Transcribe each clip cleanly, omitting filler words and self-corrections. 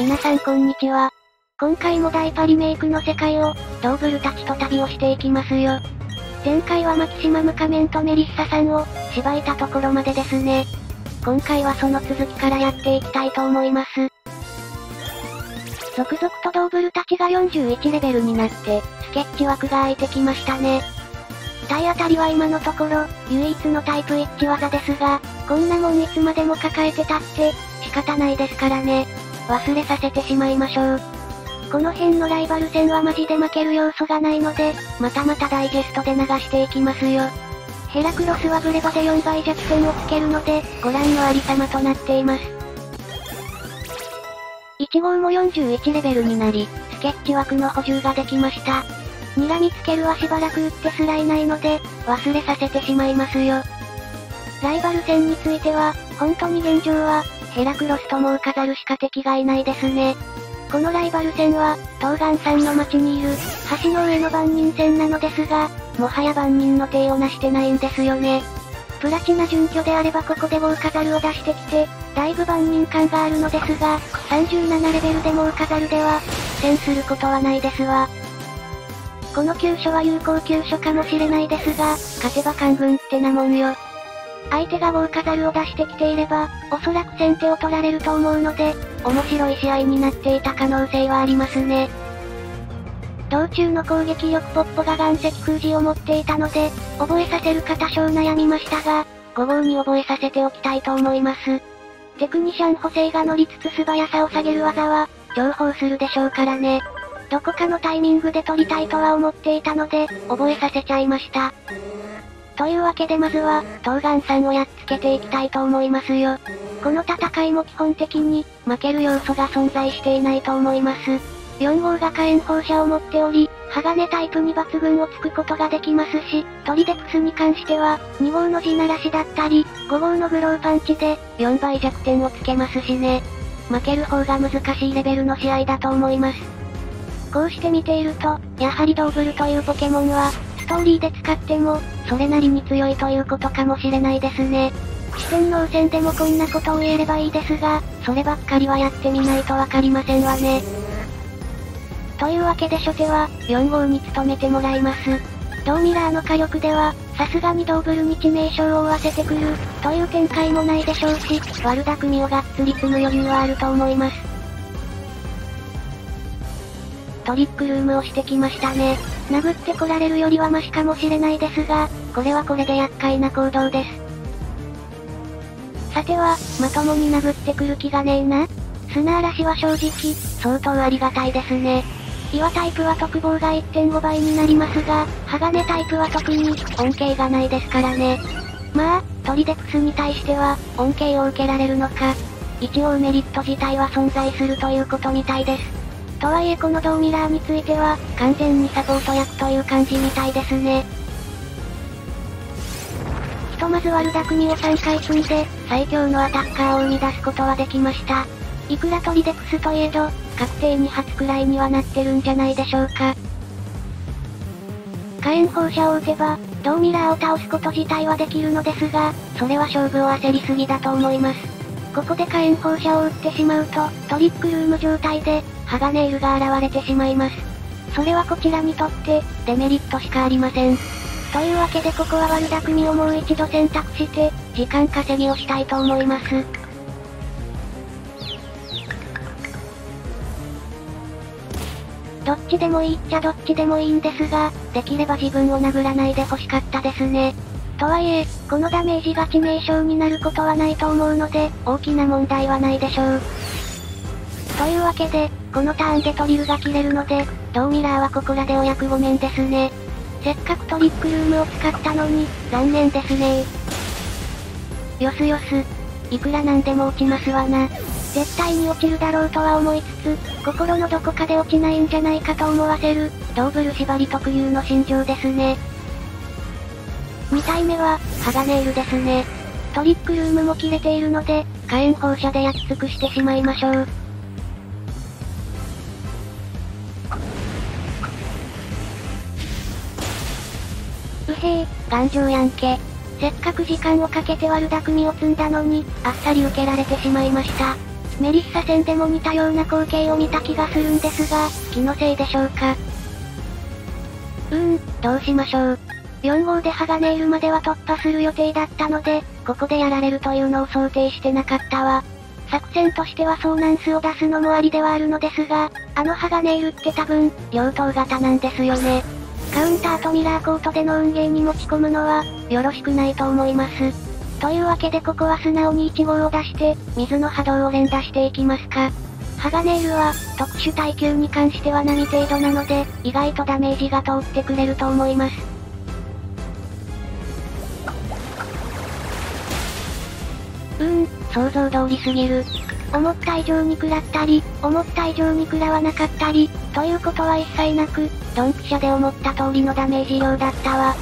皆さんこんにちは。今回もダイパリメイクの世界を、ドーブルたちと旅をしていきますよ。前回はマキシマム仮面とメリッサさんを、しばいたところまでですね。今回はその続きからやっていきたいと思います。続々とドーブルたちが41レベルになって、スケッチ枠が空いてきましたね。体当たりは今のところ、唯一のタイプ一致技ですが、こんなもんいつまでも抱えてたって、仕方ないですからね。忘れさせてしまいましょう。この辺のライバル戦はマジで負ける要素がないので、またダイジェストで流していきますよ。ヘラクロスはブレバで4倍弱点をつけるので、ご覧のありさまとなっています。1号も41レベルになり、スケッチ枠の補充ができました。睨みつけるはしばらく打ってすらいないので、忘れさせてしまいますよ。ライバル戦については、本当に現状は、ヘラクロスともう飾るしか敵がいないですね。このライバル戦は、東岸山の町にいる、橋の上の万人戦なのですが、もはや万人の体を成してないんですよね。プラチナ準拠であればここでもう飾るを出してきて、だいぶ万人感があるのですが、37レベルでもう飾るでは、苦戦することはないですわ。この急所は有効急所かもしれないですが、勝てば官軍ってなもんよ。相手がウォーカザルを出してきていれば、おそらく先手を取られると思うので、面白い試合になっていた可能性はありますね。道中の攻撃力ポッポが岩石封じを持っていたので、覚えさせるか多少悩みましたが、5号に覚えさせておきたいと思います。テクニシャン補正が乗りつつ素早さを下げる技は、重宝するでしょうからね。どこかのタイミングで取りたいとは思っていたので、覚えさせちゃいました。というわけでまずは、東岸さんをやっつけていきたいと思いますよ。この戦いも基本的に、負ける要素が存在していないと思います。4号が火炎放射を持っており、鋼タイプに抜群をつくことができますし、トリデクスに関しては、2号の地ならしだったり、5号のグローパンチで、4倍弱点をつけますしね。負ける方が難しいレベルの試合だと思います。こうして見ていると、やはりドーブルというポケモンは、ストーリーで使っても、それなりに強いということかもしれないですね。四天王戦でもこんなことを言えればいいですが、そればっかりはやってみないとわかりませんわね。というわけで初手は、4号に務めてもらいます。ドーミラーの火力では、さすがにドーブルに致命傷を負わせてくる、という展開もないでしょうし、ワルダ組をがっつり積む余裕はあると思います。トリックルームをしてきましたね。殴ってこられるよりはマシかもしれないですが、これはこれで厄介な行動です。さては、まともに殴ってくる気がねえな。砂嵐は正直、相当ありがたいですね。岩タイプは特防が 1.5 倍になりますが、鋼タイプは特に、恩恵がないですからね。まあ、トリデクスに対しては、恩恵を受けられるのか。一応メリット自体は存在するということみたいです。とはいえこのドーミラーについては、完全にサポート役という感じみたいですね。ひとまずワルダ組を3回積んで、最強のアタッカーを生み出すことはできました。いくらトリデクスといえど、確定2発くらいにはなってるんじゃないでしょうか。火炎放射を撃てば、ドーミラーを倒すこと自体はできるのですが、それは勝負を焦りすぎだと思います。ここで火炎放射を撃ってしまうと、トリックルーム状態で、ハガネイルが現れてしまいます。それはこちらにとって、デメリットしかありません。というわけでここはワルダ組をもう一度選択して、時間稼ぎをしたいと思います。どっちでもいいっちゃどっちでもいいんですが、できれば自分を殴らないで欲しかったですね。とはいえ、このダメージが致命傷になることはないと思うので、大きな問題はないでしょう。というわけで、このターンでトリルが切れるので、ドーミラーはここらでお役御免ですね。せっかくトリックルームを使ったのに、残念ですねよすよす。いくらなんでも落ちますわな。絶対に落ちるだろうとは思いつつ、心のどこかで落ちないんじゃないかと思わせる、ドーブル縛り特有の心情ですね。2体目は、ハガネイルですね。トリックルームも切れているので、火炎放射で焼き尽くしてしまいましょう。うへぇ、頑丈やんけ。せっかく時間をかけてワルダ組を積んだのに、あっさり受けられてしまいました。 メリッサ戦でも似たような光景を見た気がするんですが、気のせいでしょうか。どうしましょう。4号でハガネイルまでは突破する予定だったので、ここでやられるというのを想定してなかったわ。作戦としてはソーナンスを出すのもありではあるのですが、あのハガネイルって多分、両頭型なんですよね。カウンターとミラーコートでの運ゲーに持ち込むのは、よろしくないと思います。というわけでここは素直に1号を出して、水の波動を連打していきますか。ハガネイルは、特殊耐久に関しては並程度なので、意外とダメージが通ってくれると思います。想像通りすぎる。思った以上に食らったり、思った以上に食らわなかったり、ということは一切なく、ドンピシャで思った通りのダメージ量だったわ。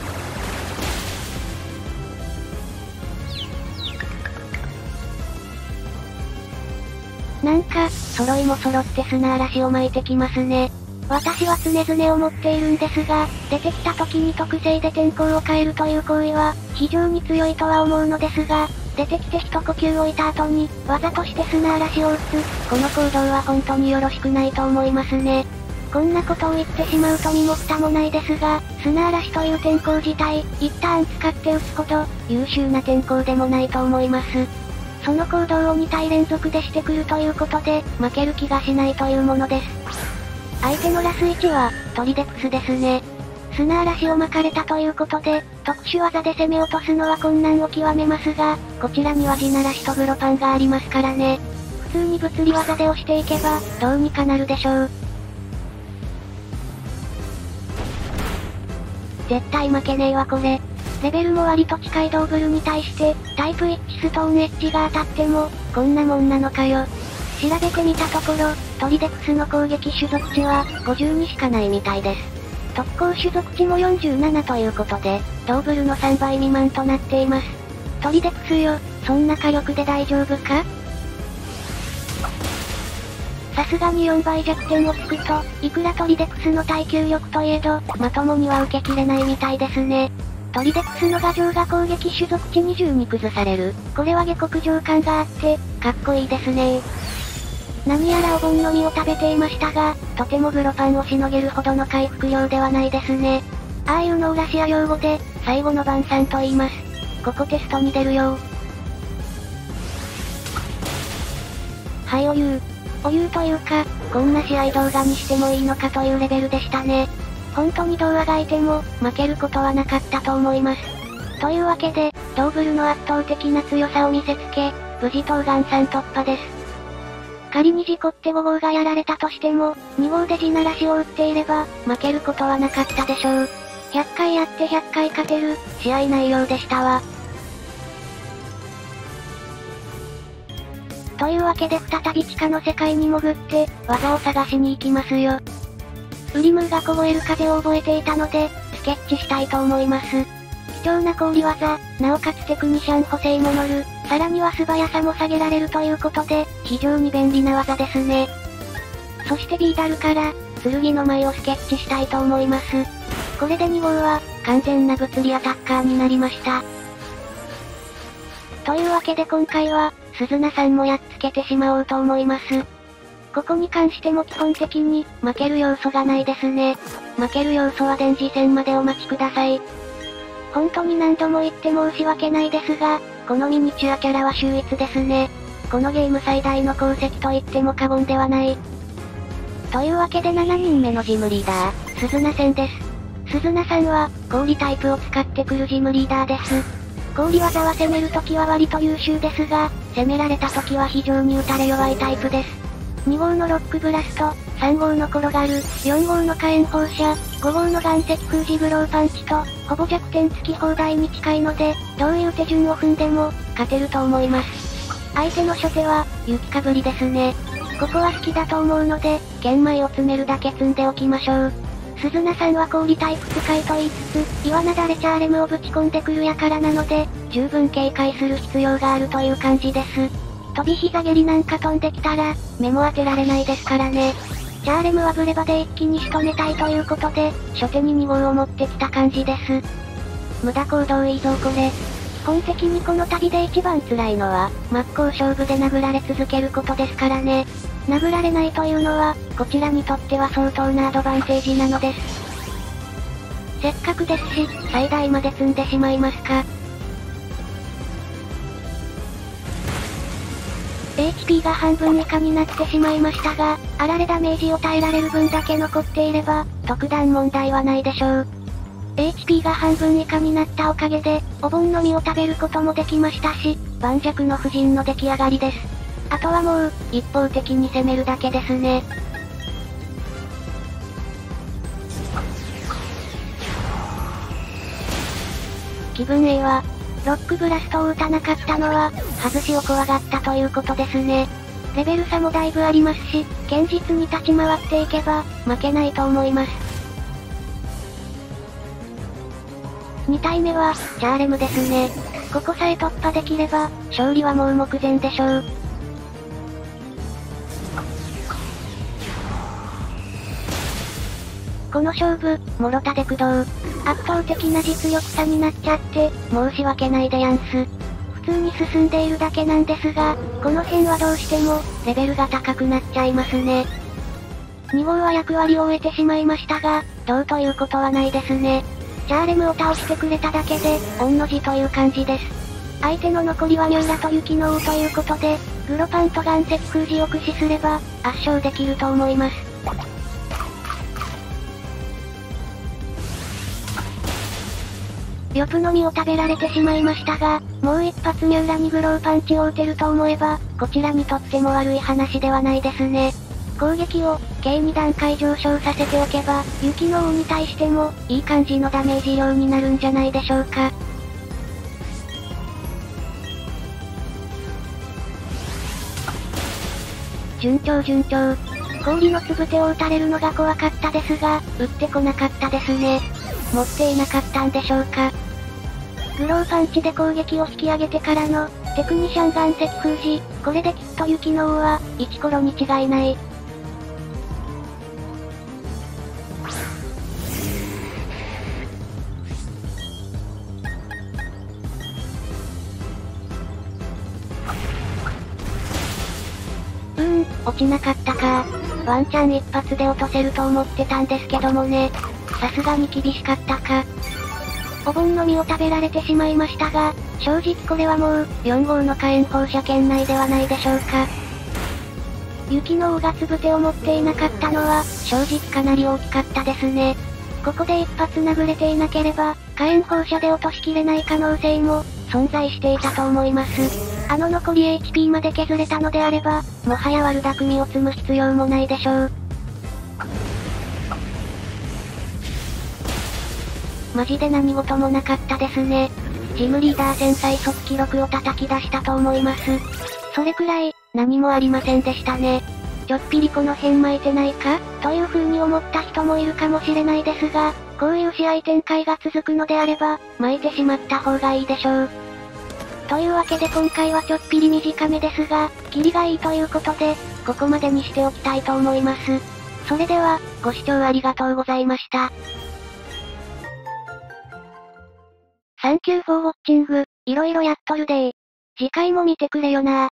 なんか、揃いも揃って砂嵐を巻いてきますね。私は常々思っているんですが、出てきた時に特性で天候を変えるという行為は、非常に強いとは思うのですが、出てきて一呼吸置いた後に、技として砂嵐を打つ、この行動は本当によろしくないと思いますね。こんなことを言ってしまうと身も蓋もないですが、砂嵐という天候自体、一旦使って打つほど、優秀な天候でもないと思います。その行動を2体連続でしてくるということで、負ける気がしないというものです。相手のラス1は、トリデクスですね。砂嵐を巻かれたということで、特殊技で攻め落とすのは困難を極めますが、こちらには地ならしとグロパンがありますからね。普通に物理技で押していけば、どうにかなるでしょう。絶対負けねえわこれ。レベルも割と近いドーブルに対して、タイプ1ストーンエッジが当たっても、こんなもんなのかよ。調べてみたところ、トリデクスの攻撃種族値は、52しかないみたいです。特攻種族値も47ということで、ドーブルの3倍未満となっています。トリデクスよ、そんな火力で大丈夫か？さすがに4倍弱点をつくと、いくらトリデクスの耐久力といえど、まともには受けきれないみたいですね。トリデクスの牙城が攻撃種族値20に崩される。これは下克上感があって、かっこいいですね。何やらお盆の実を食べていましたが、とてもグロパンをしのげるほどの回復量ではないですね。ああいうのをラシア用語で、最後の晩餐と言います。ここテストに出るよ。はい、お湯というか、こんな試合動画にしてもいいのかというレベルでしたね。本当にどうあがいても、負けることはなかったと思います。というわけで、ドーブルの圧倒的な強さを見せつけ、無事東岸3突破です。仮に事故って5号がやられたとしても、2号で地ならしを打っていれば、負けることはなかったでしょう。100回やって100回勝てる、試合内容でしたわ。というわけで再び地下の世界に潜って、技を探しに行きますよ。ウリムーが凍える風を覚えていたので、スケッチしたいと思います。貴重な氷技、なおかつテクニシャン補正も乗る、さらには素早さも下げられるということで、非常に便利な技ですね。そしてビーダルから、剣の舞をスケッチしたいと思います。これで2号は、完全な物理アタッカーになりました。というわけで今回は、鈴名さんもやっつけてしまおうと思います。ここに関しても基本的に、負ける要素がないですね。負ける要素は電磁戦までお待ちください。本当に何度も言って申し訳ないですが、このミニチュアキャラは秀逸ですね。このゲーム最大の功績と言っても過言ではない。というわけで7人目のジムリーダー、鈴名戦です。鈴名さんは、氷タイプを使ってくるジムリーダーです。氷技は攻めるときは割と優秀ですが、攻められたときは非常に打たれ弱いタイプです。2号のロックブラスト、3号の転がる、4号の火炎放射、5号の岩石封じグローパンチと、ほぼ弱点付き放題に近いので、どういう手順を踏んでも、勝てると思います。相手の初手は、雪かぶりですね。ここは好きだと思うので、玄米を詰めるだけ積んでおきましょう。鈴名さんは氷タイプ使いと言いつつ、岩なだれチャーレムをぶち込んでくる輩なので、十分警戒する必要があるという感じです。飛び膝蹴りなんか飛んできたら、目も当てられないですからね。チャーレムはブレバで一気に仕留めたいということで、初手に2号を持ってきた感じです。無駄行動いいぞこれ。 本的にこの旅で一番辛いのは、真っ向勝負で殴られ続けることですからね。殴られないというのは、こちらにとっては相当なアドバンテージなのです。せっかくですし、最大まで積んでしまいますか。HP が半分以下になってしまいましたが、あられダメージを耐えられる分だけ残っていれば、特段問題はないでしょう。HP が半分以下になったおかげで、お盆の実を食べることもできましたし、盤石の夫人の出来上がりです。あとはもう、一方的に攻めるだけですね。気分 A は、ロックブラストを打たなかったのは、外しを怖がったということですね。レベル差もだいぶありますし、堅実に立ち回っていけば、負けないと思います。2体目は、チャーレムですね。ここさえ突破できれば、勝利はもう目前でしょう。この勝負、諸田で駆動。圧倒的な実力差になっちゃって、申し訳ないでやんす。普通に進んでいるだけなんですが、この辺はどうしても、レベルが高くなっちゃいますね。2号は役割を終えてしまいましたが、どうということはないですね。チャーレムを倒してくれただけで、御の字という感じです。相手の残りはミューラと雪の王ということで、グロパンと岩石封じを駆使すれば、圧勝できると思います。ヨプの実を食べられてしまいましたが、もう一発ミューラにグローパンチを打てると思えば、こちらにとっても悪い話ではないですね。攻撃を、計2段階上昇させておけば、雪の王に対しても、いい感じのダメージ量になるんじゃないでしょうか。順調順調。氷のつぶてを打たれるのが怖かったですが、打ってこなかったですね。持っていなかったんでしょうか。グローパンチで攻撃を引き上げてからの、テクニシャン岩石封じ、これできっと雪の王は、イチコロに違いない。落ちなかったか。ワンチャン一発で落とせると思ってたんですけどもね。さすがに厳しかったか。お盆の実を食べられてしまいましたが、正直これはもう、4号の火炎放射圏内ではないでしょうか。雪の王がつぶてを持っていなかったのは、正直かなり大きかったですね。ここで一発殴れていなければ、火炎放射で落としきれない可能性も、存在していたと思います。残り HP まで削れたのであれば、もはや悪巧みを積む必要もないでしょう。マジで何事もなかったですね。ジムリーダー戦最速記録を叩き出したと思います。それくらい、何もありませんでしたね。ちょっぴりこの辺巻いてないかという風に思った人もいるかもしれないですが、こういう試合展開が続くのであれば、巻いてしまった方がいいでしょう。というわけで今回はちょっぴり短めですが、キリがいいということで、ここまでにしておきたいと思います。それでは、ご視聴ありがとうございました。Thank you for watching. いろいろやっとるでー。次回も見てくれよなー。